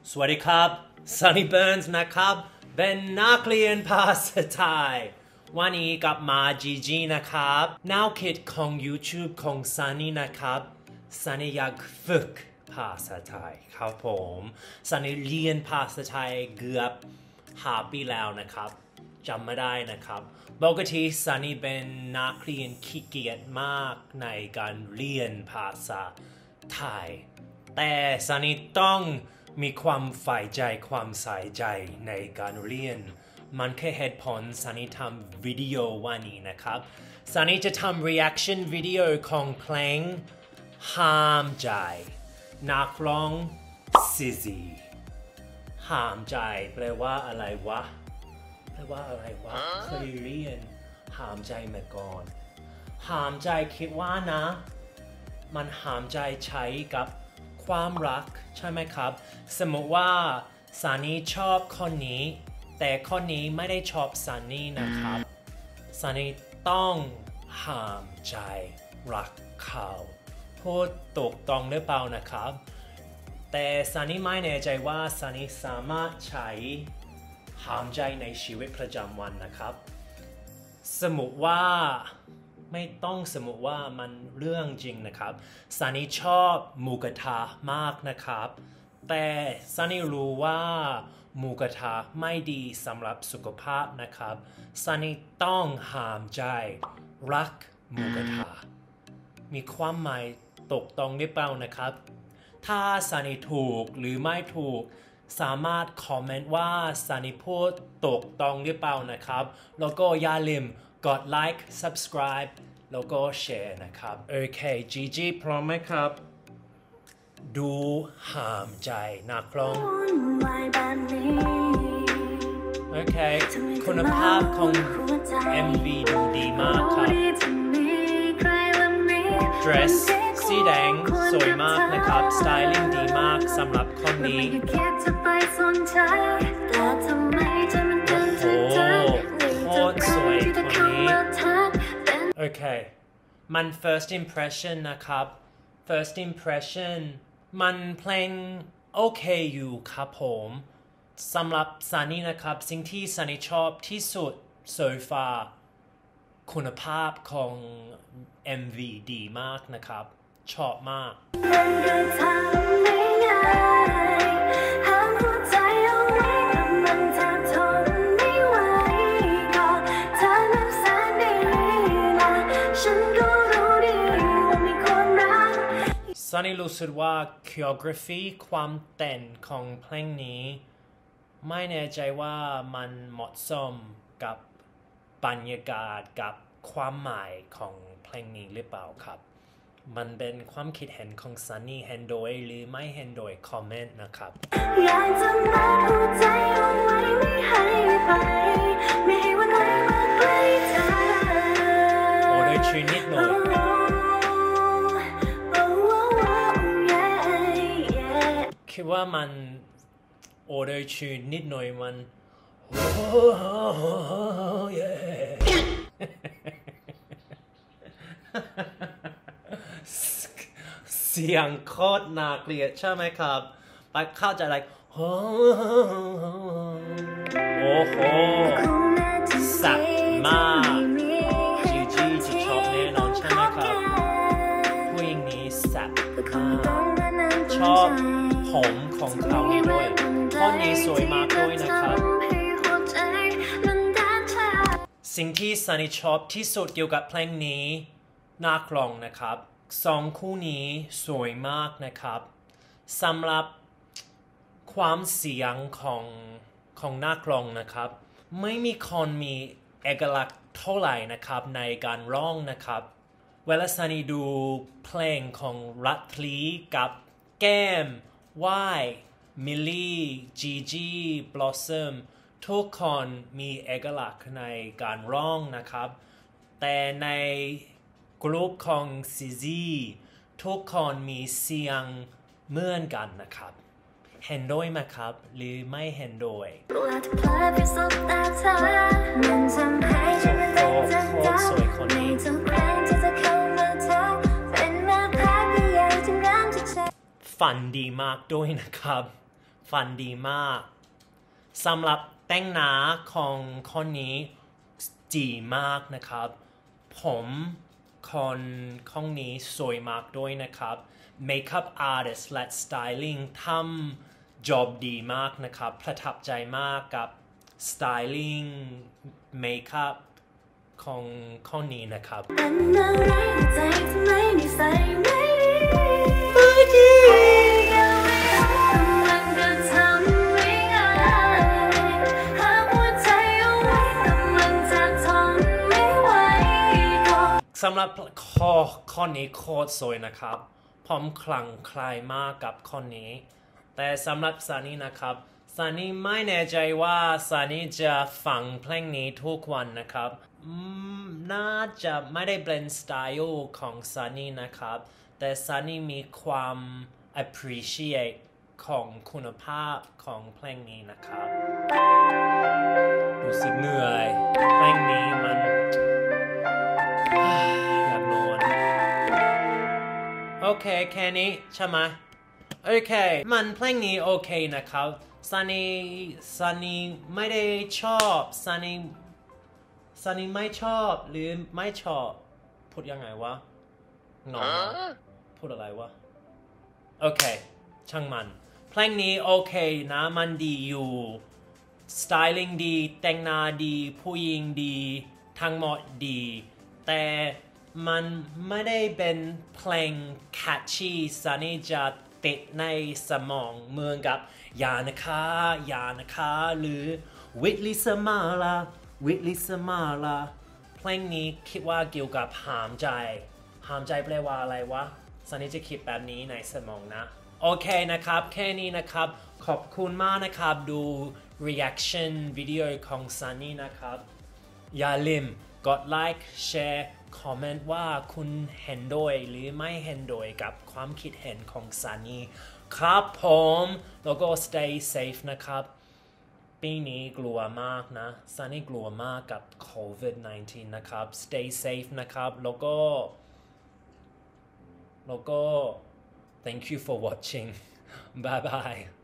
สวัสดีครับ Sunny Burns นะครับเป็นนักเรียนภาษาไทยวันนี้กลับมาจีนะครับแนวคิดของ YouTube ของ Sunny นะครับ Sunny อยากฝึกภาษาไทยครับผม Sunny เรียนภาษาไทยเกือบ5 ปีแล้วนะครับจำไม่ได้นะครับปกติ Sunny เป็นนักเรียนขี้เกียจมากในการเรียนภาษาไทยแต่ Sunny ต้องมีความใฝ่ใจความใส่ใจในการเรียนมันแค่เหตุผล Sunny ทำวิดีโอวันนี้นะครับ Sunny จะทำ reaction วิดีโอของเพลงห้ามใจนักร้องซิซีห้ามใจแปลว่าอะไรวะเคยเรียนห้ามใจมาก่อนห้ามใจคิดว่านะมันห้ามใจใช้กับความรักใช่ไหมครับสมมติว่า Sunny ชอบคนนี้แต่คนนี้ไม่ได้ชอบ Sunny นะครับ Sunny ต้องห้ามใจรักเขาพูดถูกต้องหรือเปล่านะครับแต่ Sunny ไม่แน่ใจว่า Sunny สามารถใช้ห้ามใจในชีวิตประจำวันนะครับสมมติว่าไม่ต้องสมมติว่ามันเรื่องจริงนะครับ Sunny ชอบหมูกระทะมากนะครับแต่ Sunny รู้ว่าหมูกระทะไม่ดีสำหรับสุขภาพนะครับ Sunny ต้องห้ามใจรักหมูกระทะมีความหมายถูกต้องหรือเปล่านะครับถ้า Sunny ถูกหรือไม่ถูกสามารถคอมเมนต์ว่า Sunny พูดถูกต้องหรือเปล่านะครับแล้วก็อย่าลืมกดไลค์ subscribe แล้วก็แชร์นะครับโอเคจีพร้อมไหมครับดูห้ามใจนักร้องโอเคคุณภาพของ MV ดูดีมากครับ Dress สีแดงสวยมากนะครับ Styling ดีมากสำหรับคนนี้โคตรสวยคนนี้โอเคมัน first impression นะครับ first impression มันเพลงโอเคอยู่ครับผมสำหรับ Sunny นะครับสิ่งที่ Sunny ชอบที่สุด so far คุณภาพของ MV ดีมากนะครับชอบมากSunny รู้สึกว่า choreography ความเต้นของเพลงนี้ไม่แน่ใจว่ามันเหมาะสมกับบรรยากาศกับความหมายของเพลงนี้หรือเปล่าครับมันเป็นความคิดเห็นของ Sunny เห็นโดยหรือไม่เห็นโดยคอมเมนต์นะครับอยากจะมัดหัวใจเอาไว้ไม่ให้ไปไม่ให้วันไหนมาใกล้เธอโอ้ได้ชื่อนิดหน่อยคิดว่ามันโอเดอร์ชูนนิดหน่อยมันเสียงโคตรน่าเกลียดใช่ไหมครับไปเข้าใจอะไรโอ้โหสักมากจีจะชอบแน่นอนใช่ไหมครับผู้หญิงนี้สักชอบผมของเขานี่ด้วยท่อนนี้สวยมากด้วยนะครับสิ่งที่ Sunny ชอบที่สุดเกี่ยวกับเพลงนี้นักร้องนะครับสองคู่นี้สวยมากนะครับสำหรับความเสียงของนักร้องนะครับไม่มีคนมีเอกลักษณ์เท่าไหร่นะครับในการร้องนะครับเวลา Sunny ดูเพลงของรัตลีกับแก้มว่ายมิลลี่จีบลอสซัมทุกคนมีเอกลักษณ์ในการร้องนะครับแต่ในกลุ่มของซิซีทุกคนมีเสียงเหมือนกันนะครับเห็นด้วยไหมครับหรือไม่เห็นด้วยโคตรสวยคนนี้ฝันดีมากด้วยนะครับฟันดีมากสำหรับแต่งหน้าของคนนี้ดีมากนะครับผมคนนี้สวยมากด้วยนะครับ Makeup Artist และ Styling ทำ job ดีมากนะครับประทับใจมากกับ Styling Makeup ของคนนี้นะครับเป็นอะไรใจทำไมไม่ใส่ไม่ดีสำหรับข้อนี้โคตรสวยนะครับผมคลั่งไคล้มากกับข้อนี้แต่สำหรับซันนี่นะครับซันนี่ไม่แน่ใจว่าซันนี่จะฟังเพลงนี้ทุกวันนะครับน่าจะไม่ได้เป็นสไตล์ของซันนี่นะครับแต่ซันนี่มีความ appreciate ของคุณภาพของเพลงนี้นะครับรู้สึกเหนื่อยเพลงนี้มันอยากนอนโอเคแค่นี้ใช่ไหมโอเคมันเพลงนี้โอเคนะครับซันนี่ไม่ได้ชอบซันนี่ไม่ชอบหรือไม่ชอบพูดยังไงวะงงพูดอะไรวะโอเคช่างมันเพลงนี้โอเคนะมันดีอยู่สไตลิ่งดีแต่งหน้าดีผู้หญิงดีทั้งหมดดีแต่มันไม่ได้เป็นเพลง catchy ซันนี่จะติดในสมองเหมือนกับอย่านะคะหรือวิทลิสมาลาเพลงนี้คิดว่าเกี่ยวกับหามใจแปลว่าอะไรวะซันนี่จะคิดแบบนี้ในสมองนะโอเคนะครับแค่นี้นะครับขอบคุณมากนะครับดู reaction วิดีโอของซันนี่นะครับอย่าลืมกดไลค์แชร์คอมเมนต์ว่าคุณเห็นด้วยหรือไม่เห็นด้วยกับความคิดเห็นของซันนี่ครับผมแล้วก็ stay safe นะครับปีนี้กลัวมากนะซันนี่กลัวมากกับ COVID-19 นะครับ stay safe นะครับแล้วก็ thank you for watching bye bye